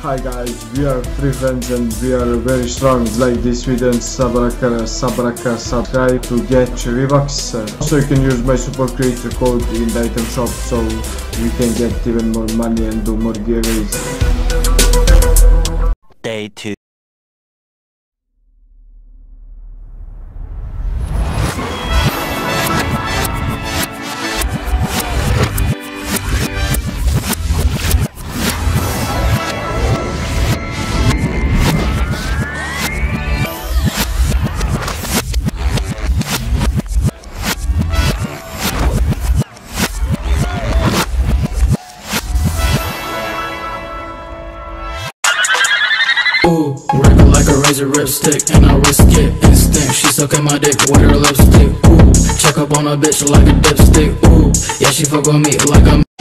Hi guys, we are free friends and we are very strong. Like this video and subscribe to get V-Bucks. Also you can use my super creator code in the item shop so we can get even more money and do more giveaways. Day 2. Ooh, wriggle like a razor ripstick, and I risk it, instinct. She sucking my dick with her lipstick. Ooh, check up on a bitch like a dipstick. Ooh, yeah, she fuck with me like I'm